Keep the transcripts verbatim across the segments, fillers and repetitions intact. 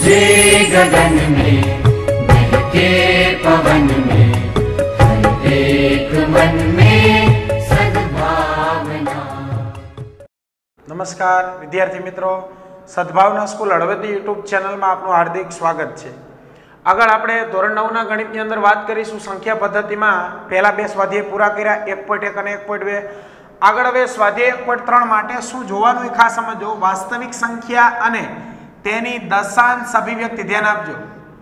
गरजे गगन में बहके पवन में हर एक मन में सद्भावना। नमस्कार विद्यार्थी मित्रों, सद्भावना स्कूल हળવદની यूट्यूब चैनल में आपનું हार्दिक स्वागत है। આગળ આપણે ધોરણ નવ ના ગણિતની અંદર વાત કરીશું સંખ્યા પદ્ધતિમાં પહેલા બે સ્વાધ્યાય પૂરા કર્યા એક પોઈન્ટ એક અને એક પોઈન્ટ બે। આગળ હવે સ્વાધ્યાય એક પોઈન્ટ ત્રણ માટે શું જોવાનું એ ખાસ સમજો। વાસ્તવિક સંખ્યા અને તેની દશાંશ અભિવ્યક્તિ ध्यान આપજો।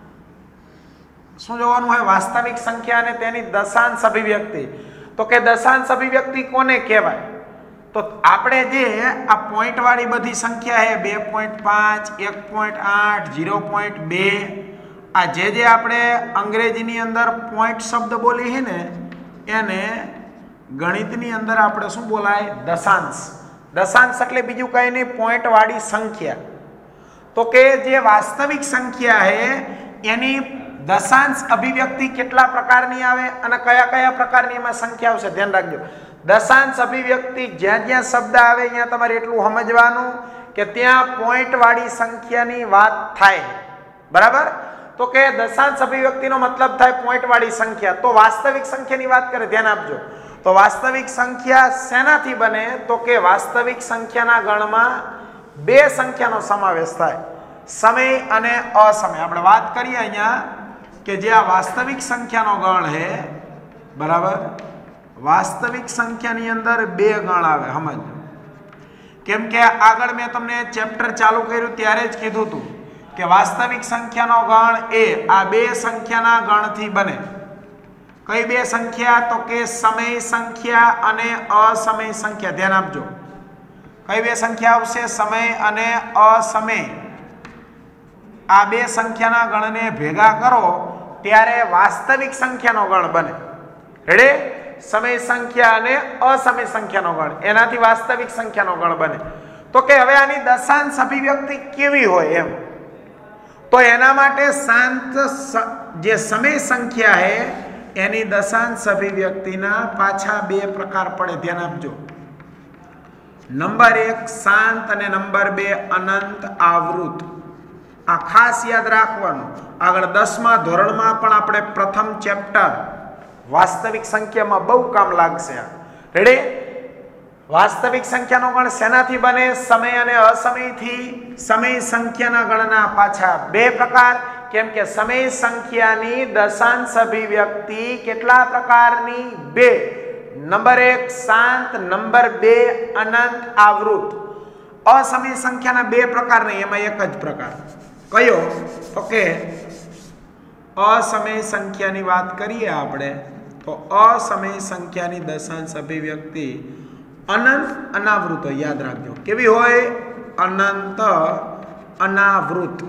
શું જોવાનું હોય? વાસ્તવિક સંખ્યા અને તેની દશાંશ અભિવ્યક્તિ। તો કે દશાંશ અભિવ્યક્તિ કોને કહેવાય? तो आपणे जे आ पॉइंट वाली बधी संख्या है दो पॉइंट पाँच, एक पॉइंट आठ, जीरो पॉइंट दो आ जे जे आपणे अंग्रेजीनी अंदर पॉइंट शब्द बोली है ने एने गणितनी अंदर आपणे शुं बोलाय? दशांश। दशांश एटले बीजुं कांई नहीं, पॉइंट वाली संख्या। तो के जे वास्तविक संख्या है एनी दशांश अभिव्यक्ति केटला प्रकारनी आवे अने कया कया प्रकारनी एमां संख्या आवशे ध्यान राखजो। दशांश अभिव्यक्ति ज्यां ज्यां शब्द आवे त्यां तमारे एटलुं समजवानुं के त्यां पॉइंट वाली संख्यानी वात थाय, बराबर। तो के दशांश अभिव्यक्तिनो मतलब थाय पॉइंट वाली संख्या। तो वास्तविक संख्यानी वात करे ध्यान आपजो। तो वास्तविक संख्या शेनाथी बने? तो के वास्तविक संख्याना गणमां बे संख्यानो समावेश थाय, समय अने असमय। आपणे वात करीए अहींया के जे आ वास्तविक संख्यानो गण है, बराबर, वास्तविक संख्यानी अंदर बे गण आवे। समझ केम के आगळ मैं तमने चेप्टर चालू कर्युं त्यारे ज कीधुं हतुं के वास्तविक संख्यानो गण ए आ बे संख्याना गणथी बने। कई बे संख्या? तो के समय संख्या अने असमय संख्या। ध्यान आपजो, कई बे संख्या आवशे? समय अने असमय। आ बे संख्याना गणने भेगा करो त्यारे वास्तविक संख्यानो गण बने। रेडी? समय संख्या अने असमय संख्यानो गण, एनाथी वास्तविक संख्यानो गण बने। तो के हवे आनी दशांश अभिव्यक्ति केवी होय एम? तो एना माटे शांत जे समय संख्या है एनी दशांश अभिव्यक्तिना पाछा बे प्रकार पड़े। ध्यान आपजो। नंबर एक शांत अने नंबर बे अनंत आवृत। आ खास याद राखवानुं। आगळ दसमा धोरणमां पण आपणे प्रथम चेप्टर वास्तविक संख्या में बहु काम लागशे। रेडी? वास्तविक संख्या नो गण सेनाथी बने? समय अने असमय थी। समय संख्याना गणना पाछा बे प्रकार, केम के समय संख्यानी दशांश अभिव्यक्ति केटला प्रकारनी? बे। नंबर एक शांत, नंबर बे अनंत आवृत। असमय संख्याना बे प्रकार नहीं, एमां एक ज प्रकार कयो? तो के असमय संख्यानी बात करिए आपणे तो असमय संख्यानी दशांश अभिव्यक्ति अनंत अनावृत होय। याद राखजो केवी होय? अनंत अनावृत।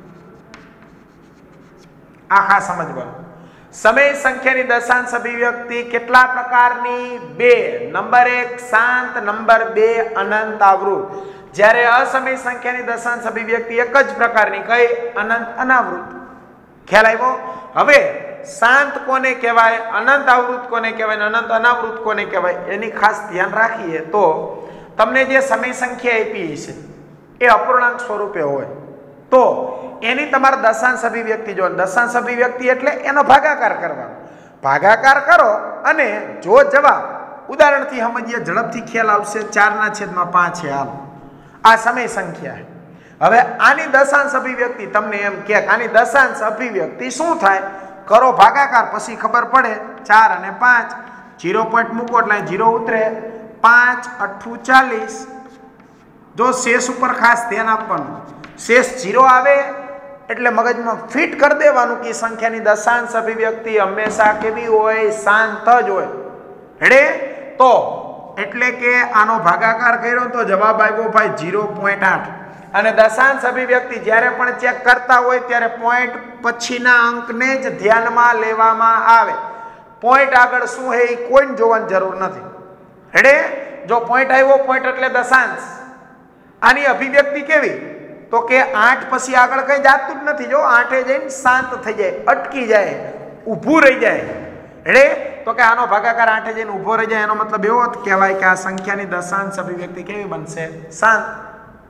आखा समजवानुं। समय संख्यानी दशांश अभिव्यक्ति केटला प्रकारनी? बे। नंबर एक शांत, नंबर बे अनंत आवृत। ज्यारे असमय संख्यानी दशांश अभिव्यक्ति एक ज प्रकारनी, कई? अनंत अनावृत। ख्याल आव्यो? हवे शांत कोने कहेवाय, अनंत आवृत कोने कहेवाय, अनंत अनावृत कोने कहेवाय एनी खास ध्यान राखीए तो तमने जे समय संख्या आपी छे ए अपूर्णांक स्वरूपे होय तो एनी तमारे दशांश अभिव्यक्ति जो दशांश अभिव्यक्ति एटले एनो भागाकार करवानो। भागाकार करो अने जो जवाब उदाहरणथी समजीए, झड़पथी ख्याल आवशे। चार ना छेदमां पांच छे। हाल आ समय संख्या है। हवे आनी दशांश अभिव्यक्ति तमने एम के आनी दशांश अभिव्यक्ति शुं थाय? करो भागाकार, पछी खबर पड़े। चार अने पांच, जीरो पॉइंट मूको एटले जीरो उतरे। पांच अठू चालीस। जो शेष पर खास ध्यान आपवानुं। शेष जीरो आवे एटले मगजमां फिट कर देवानुं कि संख्यानी दशांश अभिव्यक्ति हमेशा केवी होय? शांत ज होय। रेडी? तो एटले के आनो भागाकार कर्यो तो जवाब आव्यो भाई जीरो पॉइंट आठ। અને દશાંશ અભિવ્યક્તિ જ્યારે પણ ચેક કરતા હોય ત્યારે પોઈન્ટ પછીના અંકને જ ધ્યાનમાં લેવામાં આવે। પોઈન્ટ આગળ શું છે એ કોઈને જોવાની જરૂર નથી। રેડી? જો પોઈન્ટ આવ્યો, પોઈન્ટ એટલે દશાંશ। આની અભિવ્યક્તિ કેવી? તો કે આઠ પછી આગળ કંઈ જાતું જ નથી। જો આઠે જઈને શાંત થઈ જાય, અટકી જાય, ઊભું રહી જાય। રેડી? તો કે આનો ભાગાકાર આઠે જઈને ઊભો રહી જાય, એનો મતલબ એવો કહેવાય કે આ સંખ્યાની દશાંશ અભિવ્યક્તિ કેવી બનશે? શાંત।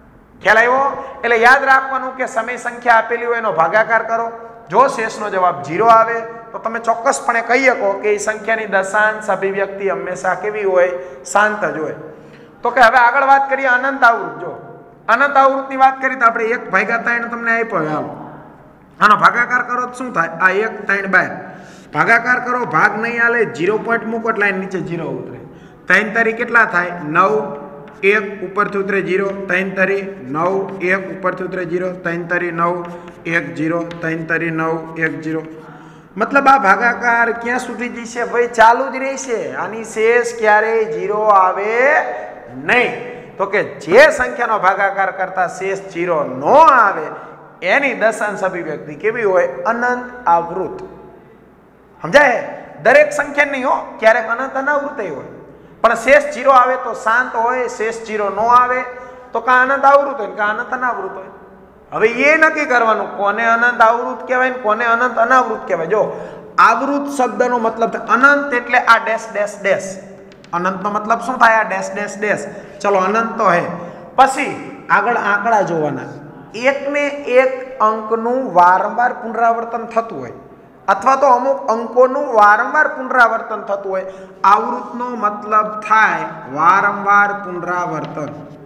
ખ્યાલ આવ્યો? એટલે યાદ રાખવાનું કે સમય સંખ્યા આપેલી હોય એનો ભાગાકાર કરો. જો શેષનો જવાબ ઝીરો આવે તો તમે ચોક્કસપણે કહી શકો કે એ સંખ્યાની દશાંશ અભિવ્યક્તિ હંમેશા કેવી હોય? શાંત જ હોય. તો કે હવે આગળ વાત કરીએ અનંત આવૃત. જો અનંત આવૃતની વાત કરી તો આપણે એક ભાગ્યા ત્રણ તમને આપ્યો. હાલો આનો ભાગાકાર કરો તો શું થાય? આ એક ત્રણ બાર ભાગાકાર કરો, ભાગ નહીં આલે, ઝીરો પોઈન્ટ મૂકો એટલે નીચે ઝીરો ઉતરે. ત્રણ તારી કેટલા થાય? નવ. એક ઉપરથી ઉતરે ઝીરો. ત્રણ તારી નવ. એક ઉપરથી ઉતરે ઝીરો. ત્રણ તારી નવ. એક ઝીરો. ત્રણ તારી નવ. એક ઝીરો. મતલબ આ ભાગાકાર ક્યાં સુધી જશે? ભાઈ ચાલુ જ રહેશે. આની શેષ ક્યારેય ઝીરો આવે નહીં. તો કે જે સંખ્યાનો ભાગાકાર કરતા શેષ ઝીરો ન આવે એની દશાંશ અભિવ્યક્તિ કેવી હોય? અનંત આવૃત. સમજાય? દરેક સંખ્યા નહીં હો, ક્યારેક અનંત અનાવૃત હોય, પણ શેષ ઝીરો આવે તો શાંત હોય, શેષ ઝીરો ન આવે તો કા અનંત આવૃત હોય કા અનંત અનાવૃત હોય. હવે એ નક્કી કરવાનું કોને અનંત આવૃત કહેવાય ને કોને અનંત અનાવૃત કહેવાય. જો આવૃત શબ્દનો મતલબ અનંત એટલે આ ડેશ ડેશ ડેશ. અનંતનો મતલબ શું થાય? આ ડેશ ડેશ ડેશ. ચલો અનંત તો હે. પછી આગળ આંકડા જોવાના. એકને એક અંકનું વારંવાર પુનરાવર્તન થતું હોય અથવા તો અમુક અંકોનું વારંવાર પુનરાવર્તન થતું હોય. આવૃતનો મતલબ થાય વારંવાર પુનરાવર્તન.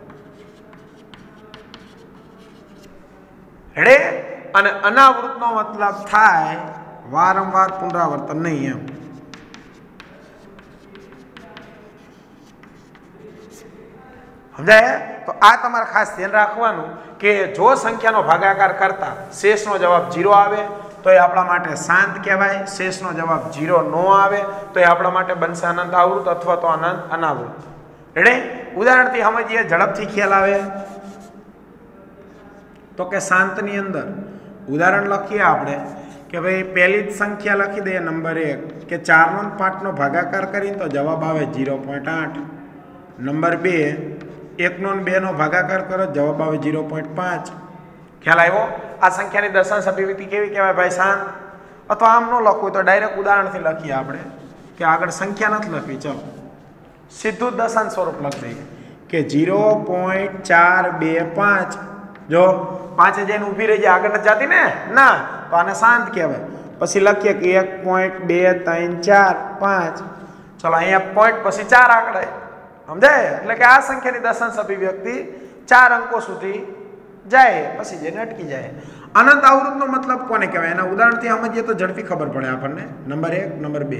હેડે? અને અનાવૃતનો મતલબ થાય વારંવાર પુનરાવર્તન નહીં. એમ સમજાય? તો આ તમારે ખાસ ધ્યાન રાખવાનું કે જો સંખ્યાનો ભાગાકાર કરતા શેષનો જવાબ ઝીરો આવે તો એ આપણા માટે શાંત કહેવાય. શેષનો જવાબ ઝીરો ન આવે તો એ આપણા માટે બનશે અનંત આવૃત અથવા તો અનંત અનાવૃત. રેડે? ઉદાહરણથી સમજીએ, ઝડપથી ખ્યાલ આવે. તો કે શાંતની અંદર ઉદાહરણ લખીએ આપણે કે ભાઈ પહેલી જ સંખ્યા લખી દઈએ નંબર એક કે ચારનો પાંચનો ભાગાકાર કરીને તો જવાબ આવે ઝીરો પોઈન્ટ આઠ. નંબર બે એકનો ને બેનો ભાગાકાર કરો જવાબ આવે ઝીરો પોઈન્ટ પાંચ. ખ્યાલ આવ્યો? આ સંખ્યાની દશાંશ અભિવ્યક્તિ કેવી કહેવાય ભાઈ? શાંત. અથવા આમ ન લખવું તો ડાયરેક્ટ ઉદાહરણથી લખીએ આપણે કે આગળ સંખ્યા નથી લખવી. ચલો સીધું જ દશાંશ સ્વરૂપ લખી દઈએ કે ઝીરો પોઈન્ટ ચાર બે પાંચ. જો પાંચે જઈને ઊભી રહી જાય, આગળ નથી જતી ને? ના, તો આને શાંત કહેવાય. પછી લખીએ કે એક પોઈન્ટ બે ત્રણ ચાર પાંચ. ચલો અહીંયા પોઈન્ટ પછી ચાર આંકડે. સમજાય? એટલે કે આ સંખ્યાની દશાંશ અભિવ્યક્તિ ચાર અંકો સુધી જાય પછી જઈને અટકી જાય. અનંત આવૃતનો મતલબ કોને કહેવાય? એના ઉદાહરણથી સમજીએ તો ઝડપી ખબર પડે આપણને. નંબર એક, નંબર બે.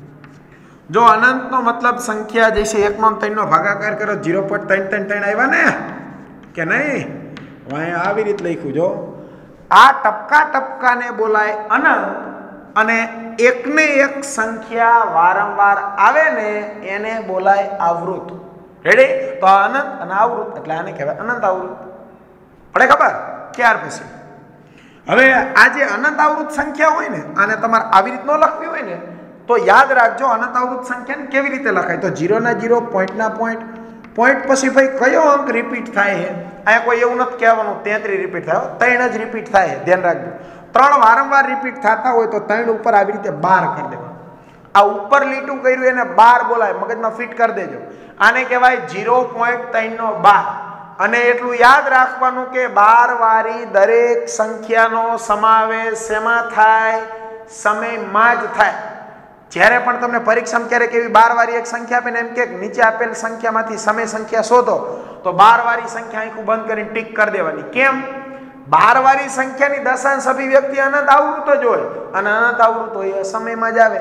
જો અનંતનો મતલબ સંખ્યા જે છે એકનો ત્રણનો ભાગાકાર કરો ઝીરો પોઈન્ટ ત્રણ ત્રણ ત્રણ આવ્યા ને કે નહીં? અહીંયા આવી રીતે લખ્યું. જો આ ટપકા ટપકાને બોલાય અનંત અને એકને એક સંખ્યા વારંવાર આવે ને એને બોલાય આવૃત. રેડી? તો અનંત અને આવૃત એટલે આને કહેવાય અનંત આવૃત. પડે ખબર? ત્યાર પછી હવે આ જે અનંત આવૃત સંખ્યા હોય ને આને તમારે આવી રીતનો લખવી હોય ને તો યાદ રાખજો અનંત આવૃત સંખ્યાને કેવી રીતે લખાય? તો ઝીરો ના ઝીરો, પોઈન્ટ ના પોઈન્ટ, પોઈન્ટ પછી ભાઈ કયો અંક રિપીટ થાય છે? અહીંયા કોઈ એવું નથી કહેવાનું તેત્રીસ રિપીટ થાય, ત્રણ જ રિપીટ થાય. ધ્યાન રાખજો. ત્રણ વારંવાર રિપીટ થતા હોય તો ત્રણ ઉપર આવી રીતે બાર કરી દેવાનું. આ ઉપર લીટું કર્યું એને બાર બોલાય, મગજમાં ફિટ કરી દેજો. આને કહેવાય ઝીરો પોઈન્ટ ત્રણ નો બાર. અને એટલું યાદ રાખવાનું કે બાર વાળી દરેક સંખ્યાનો સમાવેશ શેમાં થાય? સમયમાં જ થાય. જ્યારે પણ તમને પરીક્ષામાં ક્યારેક એવી બાર વાળી એક સંખ્યા આપીને એમ કે નીચે આપેલ સંખ્યામાંથી સમય સંખ્યા શોધો તો બાર વાળી સંખ્યા આખું બંધ કરીને ટીક કરી દેવાની. કેમ? બાર વાળી સંખ્યાની દશાંશ અભિવ્યક્તિ અનંત આવૃત જ હોય અને અનંત આવૃત હોય એ સમયમાં જ આવે.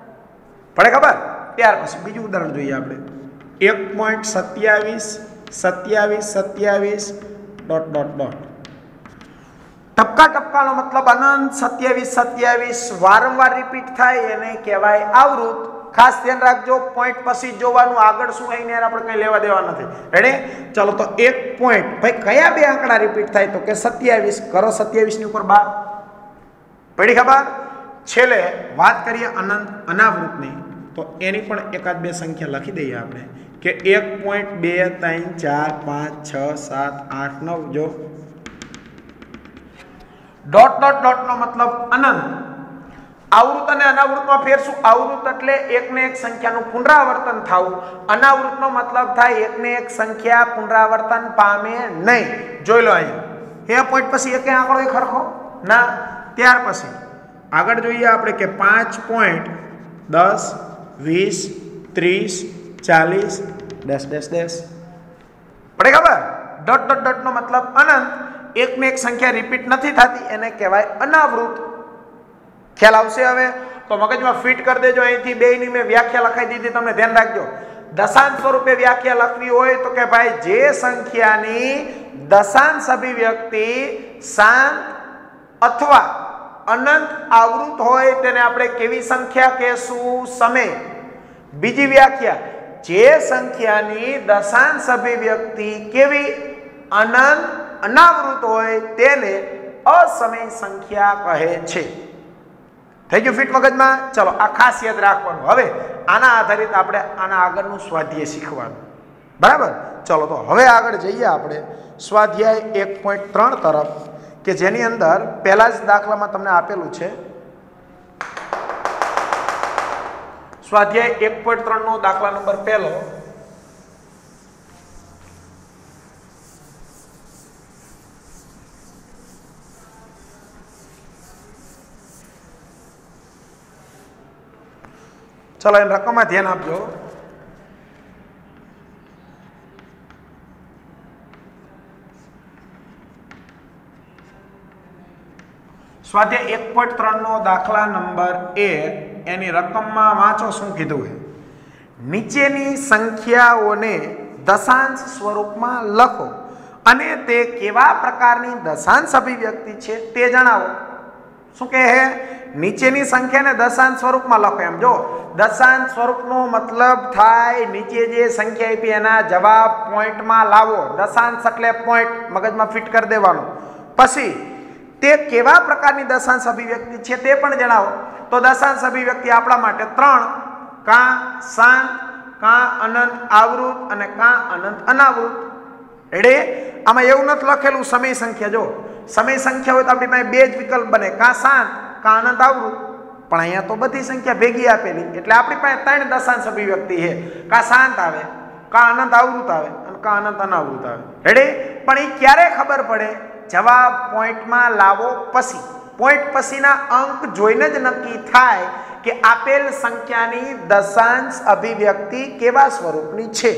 પડે ખબર? ત્યાર પછી બીજું ઉદાહરણ જોઈએ આપણે. એક પોઈન્ટ સત્યાવીસ સત્યાવીસ સત્યાવીસ ડોટ ડોટ ડોટ. ટપકા ટપકાનો મતલબ અનંત. સત્યાવીસ સત્યાવીસ વારંવાર રિપીટ થાય એને કહેવાય આવૃત. ખાસ ધ્યાન રાખજો, પોઈન્ટ પછી જોવાનું, આગળ શું આવીને આપણે કંઈ લેવા દેવા નથી. રેડી? ચલો તો એક પોઈન્ટ ભાઈ કયા બે આંકડા રિપીટ થાય? તો કે સત્યાવીસ. કરો સત્યાવીસ ની ઉપર બાર. પડી ખબર? છેલ્લે વાત કરીએ અનંત અનાવૃતની તો એની પણ એકાદ બે સંખ્યા લખી દઈએ આપણે કે એક પોઈન્ટ બે ત્રણ ચાર પાંચ છ સાત આઠ નવ. જો ડોટ ડોટ ડોટ નો મતલબ અનંત. આવૃત અને અનાવૃતમાં ફેર શું? આવૃત એટલે એક ને એક સંખ્યાનું પુનરાવર્તન થવું, અનાવૃતનો મતલબ થાય એક ને એક સંખ્યા પુનરાવર્તન પામે નહીં. જોઈ લો અહીંયા એ પોઈન્ટ પછી એક આંકડો એ ખરખો ના. ત્યાર પછી આગળ જોઈએ આપણે કે પાંચ પોઈન્ટ દસ વીસ ત્રીસ ચાલીસ ડેશ ડેશ ડેશ પડે ખબર? ડોટ ડોટ ડોટ નો મતલબ અનંત. એક ને એક સંખ્યા રિપીટ નથી થતી એને કહેવાય અનાવૃત. ખ્યાલ આવશે હવે? તો મગજમાં ફિટ કરી દેજો. અહીંથી બેયની મેં વ્યાખ્યા લખાઈ દીધી, તમને ધ્યાન રાખજો. દશાંશ સ્વરૂપે વ્યાખ્યા લખવી હોય તો કે ભાઈ જે સંખ્યાની દશાંશ અભિવ્યક્તિ શાંત અથવા અનંત આવૃત હોય તેને આપણે કેવી સંખ્યા કહેશું? સમય. બીજી વ્યાખ્યા, જે સંખ્યાની દશાંશ અભિવ્યક્તિ કેવી? અનંત અનાવૃત હોય તેને અસમય સંખ્યા કહે છે. થઈ ગયું ફિટ મગજમાં? ચલો આ ખાસ યાદ રાખવાનું. હવે આના આધારિત આપણે આના આગળનું સ્વાધ્યાય શીખવાનું. બરાબર? ચલો તો હવે આગળ જઈએ આપણે સ્વાધ્યાય એક પોઈન્ટ ત્રણ તરફ, કે જેની અંદર પહેલા જ દાખલામાં તમને આપેલું છે સ્વાધ્યાય એક પોઈન્ટ ત્રણ નો દાખલા નંબર પહેલો. ચલો એને રકમમાં ધ્યાન આપજો. સ્વાધ્યાય એક પોઈન્ટ ત્રણ નો દાખલા નંબર એક, એની રકમમાં વાંચો શું કીધું છે. નીચેની સંખ્યાઓને દશાંશ સ્વરૂપમાં લખો અને તે કેવા પ્રકારની દશાંશ અભિવ્યક્તિ છે તે જણાવો. શું કહે છે? નીચેની સંખ્યાને દશાંશ સ્વરૂપમાં લખો. એમ જો દશાંશ સ્વરૂપનો મતલબ થાય નીચે જે સંખ્યા આપી એના જવાબ પોઈન્ટમાં લાવો. દશાંશ એટલે પોઈન્ટ, મગજમાં ફિટ કરી દેવાનું. પછી તે કેવા પ્રકારની દશાંશ અભિવ્યક્તિ છે તે પણ જણાવો. તો દશાંશ અભિવ્યક્તિ આપણા માટે ત્રણ, કાં શાંત, કાં અનંત આવૃત અને કાં અનંત અનાવૃત. એટલે આમાં એવું નથી લખેલું સમય સંખ્યા. જો સમય સંખ્યા હોય તો આપણી પાસે બે જ વિકલ્પ બને, કાં શાંત કાં અનંત આવૃત. પણ અહીંયા તો બધી સંખ્યા ભેગી આપેલી એટલે આપણી પાસે ત્રણ દશાંશ અભિવ્યક્તિ છે. કાં શાંત આવે, કાં અનંત આવૃત આવે અને કાં અનંત અનાવૃત આવે. એટલે પણ એ ક્યારે ખબર પડે? જવાબ પોઈન્ટમાં લાવો પછી. પોઈન્ટ પછીના અંક જોઈને જ નક્કી થાય કે આપેલ સંખ્યાની દશાંશ અભિવ્યક્તિ કેવા સ્વરૂપની છે.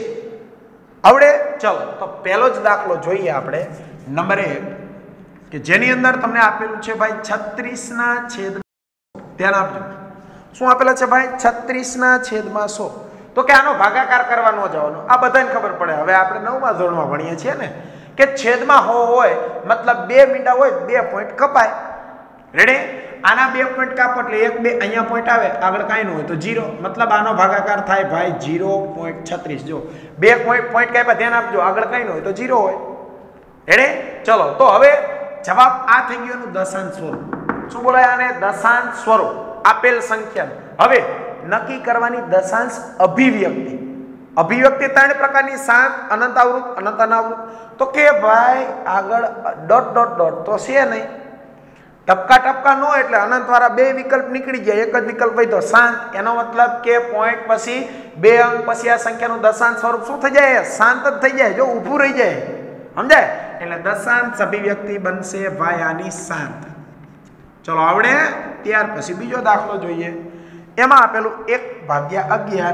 આવડે? ચલો તો પહેલો જ દાખલો જોઈએ આપણે નંબર એક, કે જેની અંદર તમને આપેલું છે ભાઈ છત્રીસ ના છેદમાં. ધ્યાન આપજો. શું આપેલા છે ભાઈ? છત્રીસ ના છેદમાં સો. તો કે આનો ભાગાકાર કરવા ન જવાનો, આ બધાને ખબર પડે. હવે આપણે નવમા ધોરણમાં ભણીએ છીએ ને કે છેદમાં હો હોય મતલબ બે મીંડા હોય, બે પોઈન્ટ કપાય. રેડી? આના બે પોઈન્ટ કાપો એટલે એક બે અહીંયા પોઈન્ટ આવે, આગળ કાંઈ ન હોય તો જીરો, મતલબ આનો ભાગાકાર થાય ભાઈ ઝીરો પોઈન્ટ છત્રીસ. જો બે પોઈન્ટ પોઈન્ટ કાપ્યા, ધ્યાન આપજો, આગળ કાંઈ ન હોય તો જીરો હોય. રેડી? ચલો તો હવે જવાબ આ થઈ ગયો એનું દશાંશ સ્વરૂપ. શું બોલાય આને? દશાંશ સ્વરૂપ. આપેલ સંખ્યા હવે નક્કી કરવાની દશાંશ અભિવ્યક્તિ. અભિવ્યક્તિ ત્રણ પ્રકારની, શાંત, અનંત આવૃત, અનંત અનાવૃત. તો કે ભાઈ આગળ ડોટ ડોટ ડોટ તો છે નહીં, ટપકા ટપકા નો એટલે અનંત વાળા બે વિકલ્પ નીકળી ગયા, એક જ વિકલ્પ વધ્યો શાંત. એનો મતલબ કે પોઈન્ટ પછી બે અંક પછી આ સંખ્યાનું દશાંશ સ્વરૂપ શું થઈ જાય? શાંત જ થઈ જાય. જો ઊભું રહી જાય, સમજાય? એટલે દશાંશ અભિવ્યક્તિ બનશે ભાઈ આની શાંત. ચલો આવડે? ત્યાર પછી બીજો દાખલો જોઈએ. એમાં આપેલું એક ભાગ્યા અગિયાર.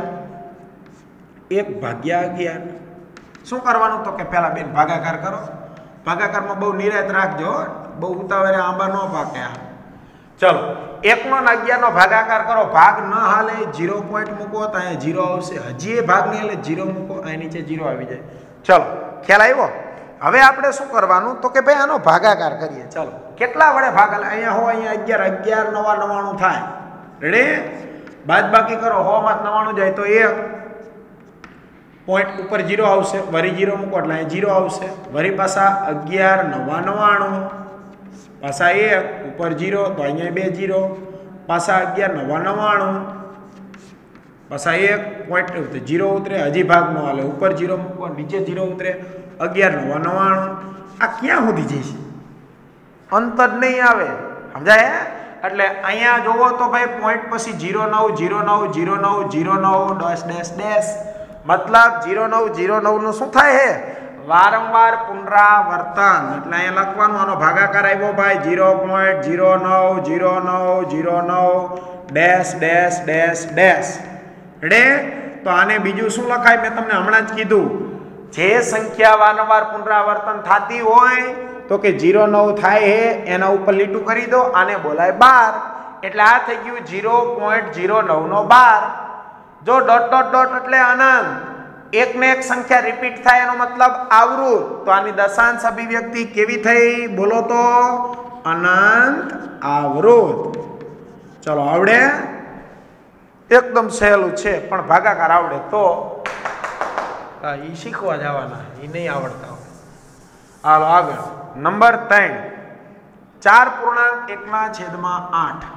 એક ભાગ્યા અગિયાર શું કરવાનું? તો કે પહેલા બેન ભાગાકાર કરો. ભાગાકારમાં બહુ નિરાત રાખજો, બહુ ઉતાવળે આંબા ન પાકે. ચલો એક નો ને અગિયાર નો ભાગાકાર કરો. ભાગ ન હાલે જીરો પોઈન્ટ મૂકો તો અહીંયા જીરો આવશે. હજી એ ભાગ નહીં એટલે જીરો મૂકો, અહીં નીચે જીરો આવી જાય. ચલો ખ્યાલ આવ્યો? હવે આપણે શું કરવાનું? તો કે ભાઈ આનો ભાગાકાર કરીએ. ચલો કેટલા વડે ભાગ હાલે? અહીંયા હો, અહીંયા અગિયાર, અગિયાર નવા નવાણું થાય. રેડી? બાદ બાકી કરો, હો માં નવાણું જાય તો એક પોઈન્ટ ઉપર જીરો આવશે, વરી જીરો મૂકો એટલે અહીં જીરો આવશે. વરી પાછા અગિયાર નવા નવાણું, પાછા એક ઉપર જીરો તો અહીંયા બે જીરો, પાછા અગિયાર નવા નવાણું, પાછા એક પોઈન્ટ જીરો ઉતરે, હજી ભાગ ન હાલે, ઉપર જીરો મૂકો, નીચે જીરો ઉતરે, અગિયાર નવા નવાણું. આ ક્યાં સુધી જઈશે? અંત જ નહીં આવે, સમજાય? એટલે અહીંયા જોવો તો ભાઈ પોઈન્ટ પછી ઝીરો નવ ઝીરો નવ ઝીરો નવ ઝીરો નવ ડેશ ડેશ ડેશ મતલબ ઝીરો નવ ઝીરો નવ નું શું થાય હે વારંવાર પુનરાવર્તન એટલે અહીંયા લખવાનું આનો ભાગાકાર આવ્યો ભાઈ ઝીરો પોઈન્ટ ઝીરો નવ ઝીરો નવ ઝીરો નવ ડેશ ડેશ ડેશ ડેશ રે તો આને બીજું શું લખાય મેં તમને હમણાં જ કીધું જે સંખ્યા વારંવાર પુનરાવર્તન થતી હોય તો કે ઝીરો નવ થાય હે એના ઉપર લીટું કરી દો આને બોલાય બાર એટલે આ થઈ ગયું ઝીરો પોઈન્ટ ઝીરો નવ નો બાર જો ડોટ ડોટ ડોટ એટલે અનંત એક ને એક સંખ્યા રિપીટ થાય એનો મતલબ આવૃત તો આની દશાંશ અભિવ્યક્તિ કેવી થઈ બોલો તો અનંત આવૃત ચલો આવડે એકદમ સહેલું છે પણ ભાગાકાર આવડે તો એ શીખવા જવાના એ નહીં આવડતા હોય હાલો આગળ નંબર ત્રણ ચાર પૂર્ણાંક એકના છેદમાં આઠ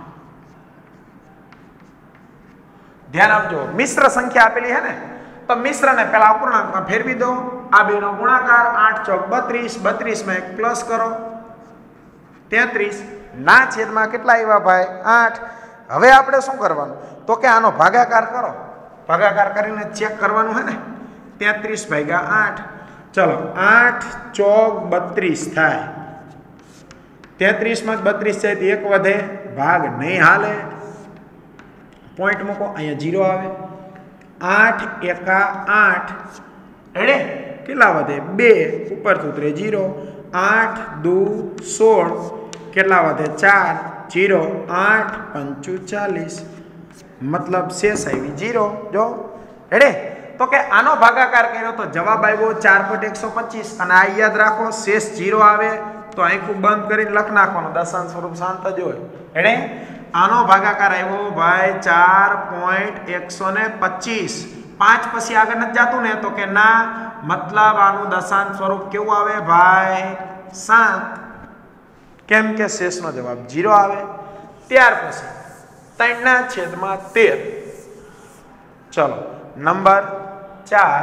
ધ્યાન આપજો મિશ્ર સંખ્યા આપેલી હે ને તો મિશ્રને પેલા અપૂર્ણાંકમાં ફેરવી દો આ બેનો ગુણાકાર આઠ ચોક બત્રીસ બત્રીસ માં એક પ્લસ કરો તેત્રીસ ના છેદમાં કેટલા આવ્યા ભાઈ આઠ હવે આપણે શું કરવાનું તો કે આનો ભાગાકાર કરો ભાગાકાર કરીને ચેક કરવાનું હે ને તેત્રીસ ભાગ્યા આઠ ચલો આઠ ચોક બત્રીસ થાય તેત્રીસ માં બત્રીસ છે એક વધે ભાગ નહીં હાલે પોઈન્ટ મૂકો અહીંયા જીરો આવે આઠ એકા આઠ એટલે કેટલા વધે બે ઉપરથી ઉતરે જીરો આઠ દુ સોળ કેટલા વધે ચાર જીરો આઠ પંચુ ચાલીસ મતલબ શેષ આવી જીરો જો એટલે તો કે આનો ભાગાકાર કર્યો તો જવાબ આવ્યો ચાર પોઈન્ટ એકસો પચીસ અને આ યાદ રાખો શેષ જીરો આવે તો આંખું બંધ કરીને લખ નાખવાનું દશાંશ સ્વરૂપ શાંત જ હોય એટલે આનો ભાગાકાર આવ્યો ભાઈ ચાર પોઈન્ટ એકસો ને પચીસ પાંચ પછી આગળ નથી જતું ને તો કે ના મતલબ આનું દશાંશ સ્વરૂપ કેવું આવે ભાઈ સાત કેમ કે શેષનો જવાબ જીરો આવે ત્યાર પછી ત્રણ ના છેદમાં તેર ચલો નંબર ચાર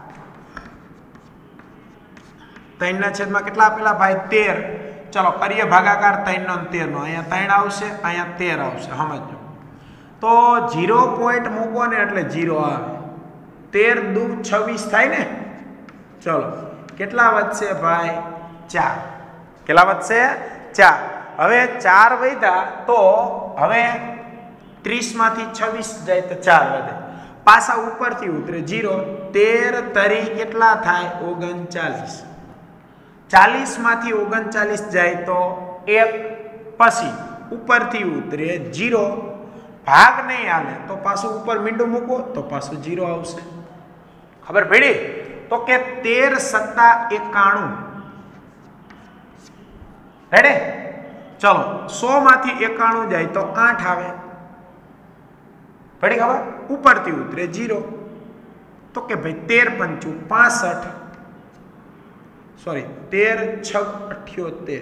ત્રણ ના છેદમાં કેટલા આપેલા ભાઈ તેર ચલો કરીએ ભાગાકાર ત્રણ નો તેર નો અહીંયા ત્રણ આવશે અહીંયા તેર આવશે સમજો તો જીરો પોઈન્ટ મૂકો ને એટલે જીરો આવે તેર દુ છવ્વીસ થાય ને ચલો કેટલા વધશે ભાઈ ચાર કેટલા વધશે ચાર હવે ચાર વધ્યા તો હવે ત્રીસ માંથી છવ્વીસ જાય તો ચાર વધે પાછા ઉપરથી ઉતરે જીરો તેર તરી કેટલા થાય ઓગણચાલીસ ચાલીસ માંથી ઓગણચાલીસ જાય તો એક પછી ઉપરથી ઉતરે જીરો ભાગ નહીં આવે તો પાછું ઉપર મીંડું મૂકો તો પાછું જીરો આવશે ખબર પડી તો કે તેર સત્તા એકાણું રેડી ચલો સો માંથી એકાણું જાય તો આઠ આવે પડી ખબર ઉપરથી ઉતરે જીરો તો કે ભાઈ તેર પંચુ પાસઠ સોરી તેર છ અઠ્યોતેર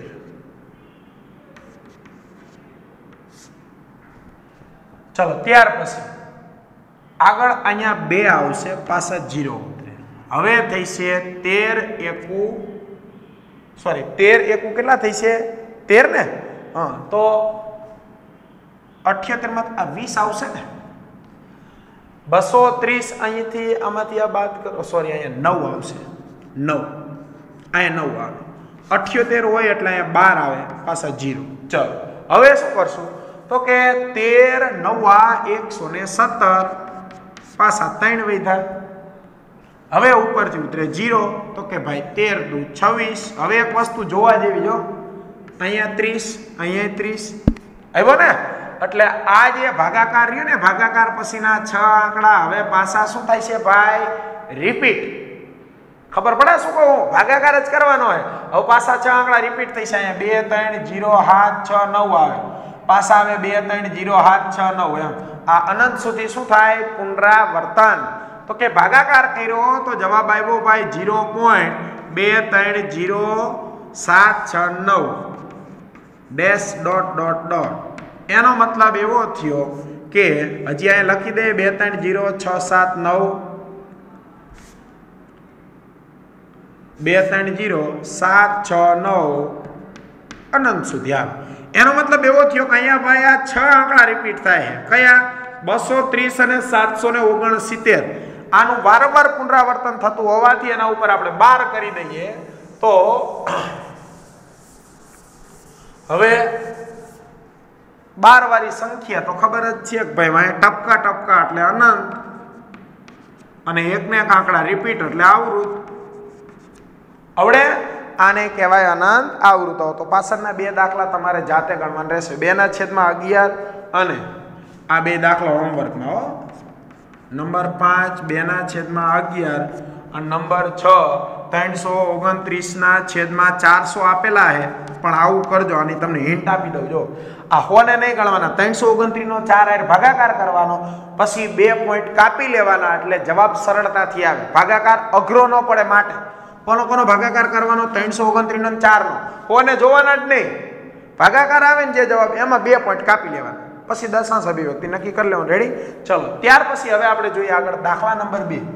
ચલો ત્યાર પછી આગળ અહીંયા બે આવશે પાછા જીરો ઉતરે હવે થઈ છે તેર એકુ સોરી તેર એકુ કેટલા થઈ છે તેર ને હા તો અઠ્યોતેર માં આ વીસ આવશે ને બસો ત્રીસ અહીંથી આમાંથી આ બાદ કરો સોરી અહીંયા નવ આવશે નવ અહીંયા નવ આવે અઠ્યોતેર હોય એટલે અહીંયા બાર આવે પાછા જીરો ચલો હવે શું કરશું તો કે તેર નવા એકસો ને સત્તર પાછા ત્રણ વધ્યા હવે ઉપરથી ઉતરે જીરો તો કે ભાઈ તેર દુ છવ્વીસ હવે એક વસ્તુ જોવા જેવી જો અહીંયા ત્રીસ અહીંયા ત્રીસ આવ્યો ને એટલે આ જે ભાગાકાર રહ્યો ને ભાગાકાર પછીના છ આંકડા હવે પાછા શું થાય છે ભાઈ રિપીટ ખબર પડે શું કહું ભાગાકાર જ કરવાનો હોય હવે પાછા છ આંકડા રિપીટ થઈ છે અહીંયા બે ત્રણ જીરો સાત છ નવ આવે પાછા આવે બે ત્રણ જીરો સાત છ નવ એમ આ અનંત સુધી શું થાય પુનરાવર્તન તો કે ભાગાકાર કર્યો તો જવાબ આવ્યો ભાઈ જીરો પોઈન્ટ બે ત્રણ જીરો સાત છ નવ ડેશ ડોટ ડોટ ડોટ એનો મતલબ એવો થયો કે હજી અહીંયા લખી દે બે ત્રણ જીરો છ સાત નવ બે ત્રણ જીરો સાત છ નવ અનંત સુધી આવે એનો મતલબ એવો થયો કે અહીંયા ભાઈ આ છ આંકડા રિપીટ થાય છે. કયા? બસો ત્રીસ અને સાતસો ને ઓગણસિત્તેર. આનું વારંવાર પુનરાવર્તન થતું હોવાથી એના ઉપર આપણે બાર કરી દઈએ તો હવે બાર વાળી સંખ્યા તો ખબર જ છે કે ભાઈ વાય ટપકા ટપકા એટલે અનંત અને એક ને એક આંકડા રિપીટ એટલે આવૃત. હવે આને કહેવાય અનંત આવૃતો. તો પાછળના બે દાખલા તમારે જાતે ગણવાના રહેશે. બે ના છેદમાં અગિયાર અને આ બે દાખલા હોમવર્કમાં હો. નંબર પાંચ બે ના છેદમાં અગિયાર અને નંબર છ ત્રણસો ઓગણત્રીસ ના છેદમાં ચારસો આપેલા છે. પણ આવું કરજો, આની તમને હિન્ટ આપી દઉં. જો આ હોને નહીં ગણવાના, ત્રણસો ઓગણત્રીસ નો ચાર હારે ભાગાકાર કરવાનો, પછી બે પોઈન્ટ કાપી લેવાના એટલે જવાબ સરળતાથી આવે. ભાગાકાર અઘરો ન પડે માટે કોનો કોનો ભાગાકાર કરવાનો? ત્રણસો ઓગણત્રીસ નો ચાર નો. હોને જોવાના જ નહીં, ભાગાકાર આવે ને જે જવાબ એમાં બે પોઈન્ટ કાપી લેવાના, પછી દશાંશ અભિવ્યક્તિ નક્કી કરી લેવાનું. રેડી? ચલો ત્યાર પછી હવે આપણે જોઈએ આગળ દાખલા નંબર બે.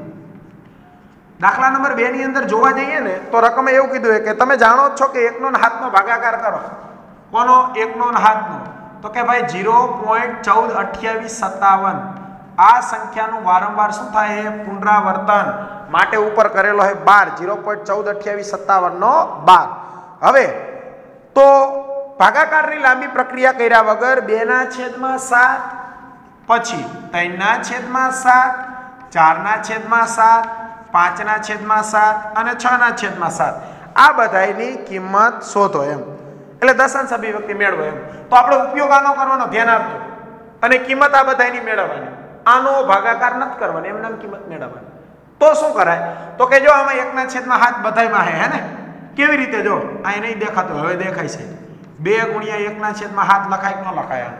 દાખલા નંબર બે ની અંદર જોવા જઈએ ને તો રકમે એવું કીધું કે તમે જાણો જ છો કે એકનો ને હાથનો ભાગાકાર કરો. કોનો? એકનો ને હાથનો. તો કે ભાઈ ઝીરો પોઈન્ટ ચૌદ અઠ્યાવીસ સત્તાવન આ સંખ્યાનું વારંવાર શું થાય? પુનરાવર્તન માટે ઉપર કરેલો છે બાર. ઝીરો પોઈન્ટ ચૌદ અઠ્યાવીસ સત્તાવન નો બાર. હવે તો ભાગાકારની લાંબી પ્રક્રિયા કર્યા વગર બે ના છેદમાં સાત, પછી ત્રણ ના છેદમાં સાત, ચાર ના છેદમાં સાત, પાંચ ના છેદમાં સાત અને છ ના છેદમાં સાત આ બધાની કિંમત શોધો એમ. એટલે દશાંશ અભિવ્યક્તિ મેળવો એમ. તો આપણે ઉપયોગ આનો કરવાનો, ધ્યાન આપજો, અને કિંમત આ બધાની મેળવવાની. આનો ભાગાકાર નથી કરવાની, એમને કિંમત મેળવવાની. તો શું કરાય? તો કે જો આમાં એક ના છેદમાં હાથ બધાયમાં હે હે ને? કેવી રીતે? જો અહીં નહીં દેખાતું, હવે દેખાય છે. બે ગુણ્યા એક ના છેદમાં હાથ લખાય કે ન લખાય?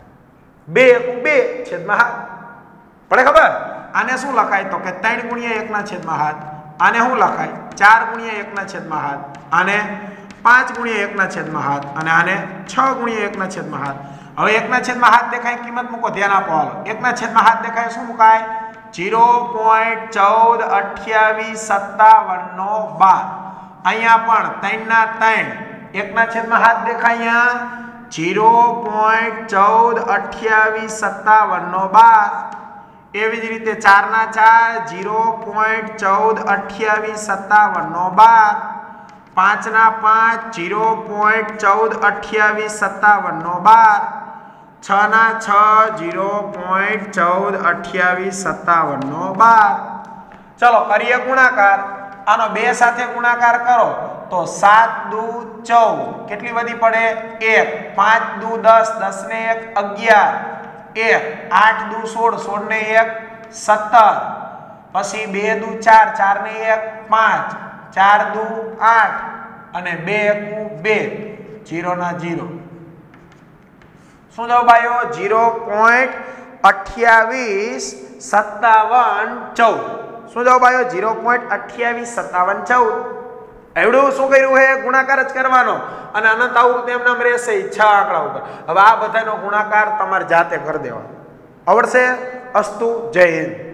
બે બે છેદમાં હાથ પડે ખબર? આને શું લખાય? તો કે ત્રણ ગુણ્યા એક ના છેદમાં હાથ. આને શું લખાય? ચાર ગુણ્યા એક ના છેદમાં હાથ. આને પાંચ ગુણ્યા એક ના છેદમાં હાથ. અને આને છ ગુણ્યા એક ના છેદમાં હાથ. હવે એક ના છેદમાં હાથ દેખાય, કિંમત મૂકો, ધ્યાન આપો. હાલો, એક ના છેદમાં હાથ દેખાય, શું મુકાય? ઝીરો પોઈન્ટ ચૌદ અઠ્યાવીસ સત્તાવન નો બાર. અહીંયા પણ ત્રણ ના ત્રણ એક ના છેદમાં હાથ દેખાય, અહીંયા ઝીરો પોઈન્ટ ચૌદ અઠ્યાવીસ સત્તાવન નો બાર. એવી જ રીતે ચાર ના ચાર ઝીરો પોઈન્ટ ચૌદ અઠ્યાવીસ સત્તાવન નો બાર. પાંચ ના પાંચ ઝીરો પોઈન્ટ ચૌદ અઠ્યાવીસ સત્તાવન નો બાર. છ ના છ ઝીરો પોઈન્ટ ચૌદ અઠ્યાવીસ સત્તાવન નો બાર. ચલો કરીએ ગુણાકાર. આનો બે સાથે ગુણાકાર કરો તો સાત દુ ચૌદ. કેટલી વધી પડે? એક. પાંચ દુ દસ, દસ ને એક અગિયાર. એક. આઠ દુ સોળ, સોળ ને એક સત્તર. પછી બે દુ ચાર, ચાર ને એક પાંચ, ચાર દુ આઠ અને બે એકુ બે. જીરો ના જીરો. શું જાવ ભાઈઓ? ઝીરો પોઈન્ટ અઠ્યાવીસ સત્તાવન ચૌદ. શું જાવ ભાઈઓ? ઝીરો પોઈન્ટ અઠ્યાવીસ સત્તાવન ચૌદ. એવડું શું કર્યું છે? ગુણાકાર જ કરવાનો, અને અનંત આવૃત્તિ એમ નામ રહેશે છ આંકડા ઉપર. હવે આ બધાનો ગુણાકાર તમારે જાતે કરી દેવાનો. આવડશે? અસ્તુ. જય હિન્દ.